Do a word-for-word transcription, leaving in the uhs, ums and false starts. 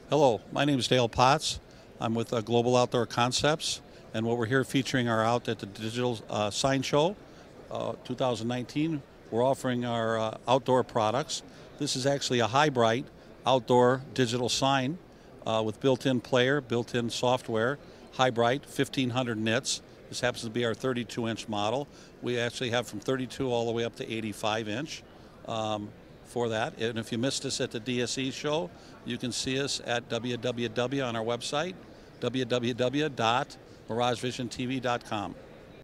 Hello, my name is Dale Potts. I'm with uh, Global Outdoor Concepts, and what we're here featuring are out at the Digital uh, Sign Show uh, two thousand nineteen. We're offering our uh, outdoor products. This is actually a high-bright outdoor digital sign uh, with built-in player, built-in software, high-bright, fifteen hundred nits. This happens to be our thirty-two inch model. We actually have from thirty-two all the way up to eighty-five inch. Um, for that. And if you missed us at the D S E show, you can see us at w w w on our website, w w w dot mirage vision t v dot com.